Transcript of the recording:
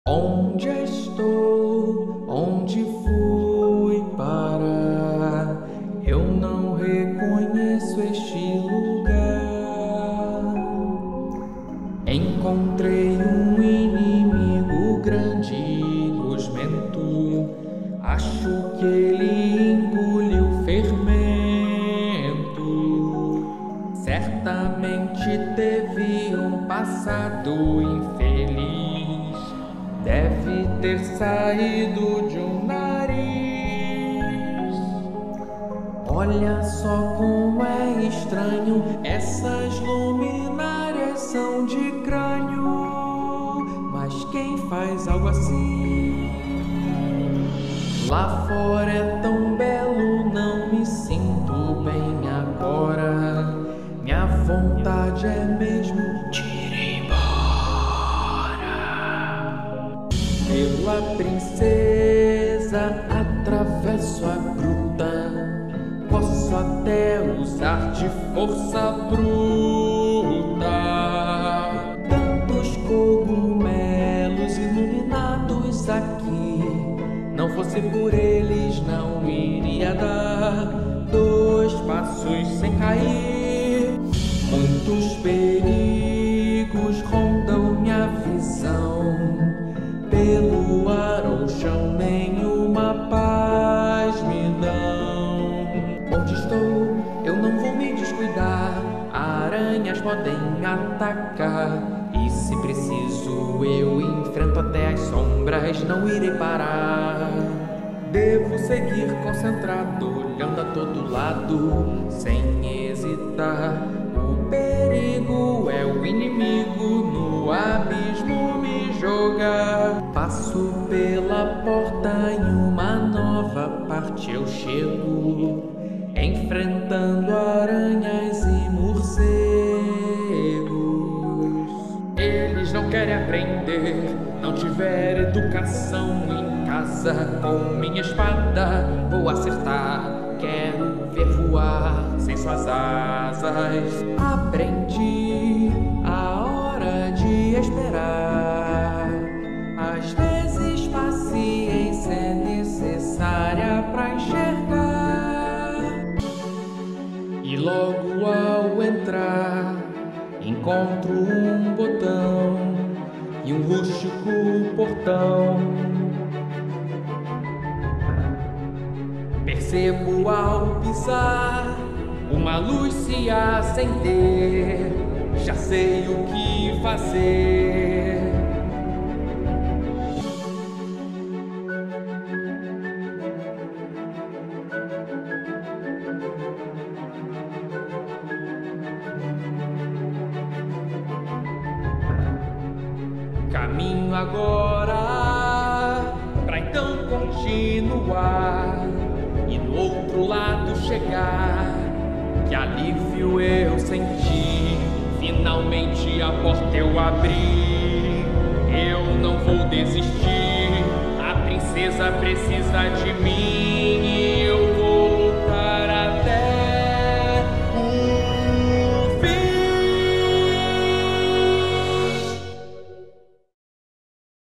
Onde estou? Onde fui parar? Eu não reconheço este lugar. Encontrei um inimigo grande, gosmento. Acho que ele engoliu fermento. Certamente teve um passado infeliz. Deve ter saído de um nariz. Olha só como é estranho, essas luminárias são de crânio. Mas quem faz algo assim? Lá fora é tão belo, não me sinto bem agora. Minha vontade é mesmo de ir embora. Pela princesa atravesso a gruta. Posso até usar de força bruta. Tantos cogumelos iluminados aqui. Não fosse por eles, não iria dar 2 passos sem cair. Muitos perigos rondam minha visão. Pelo ar ou chão, nenhuma paz me dão. Onde estou? Eu não vou me descuidar. Aranhas podem me atacar. E se preciso, eu enfrento até as sombras, não irei parar. Devo seguir concentrado, olhando a todo lado, sem hesitar. O perigo é o inimigo, no abismo me jogar. Passo pela porta, em uma nova parte eu chego, enfrentando aranhas e morcegos. Eles não querem aprender, não tiveram educação em casa. Com minha espada vou acertar, quero ver voar sem suas asas. Aprendi a hora de esperar. Às vezes paciência é necessária pra enxergar. E logo ao entrar encontro um botão e um rústico portão. Percebo ao pisar uma luz se acender. Já sei o que fazer. Caminho agora pra então continuar e do outro lado chegar. Que alívio eu senti, finalmente a porta eu abri. Eu não vou desistir, a princesa precisa de mim.